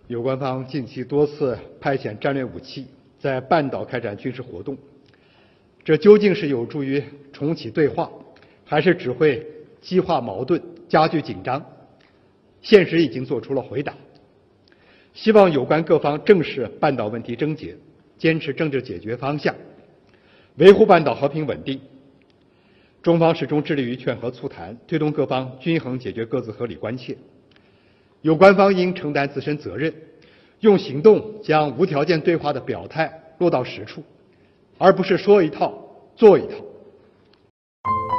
有关方近期多次派遣战略武器在半岛开展军事活动，这究竟是有助于重启对话，还是只会激化矛盾、加剧紧张？现实已经做出了回答。希望有关各方正视半岛问题症结，坚持政治解决方向，维护半岛和平稳定。中方始终致力于劝和促谈，推动各方均衡解决各自合理关切。有关方应承担自身责任，用行动将无条件对话的表态落到实处，而不是说一套做一套。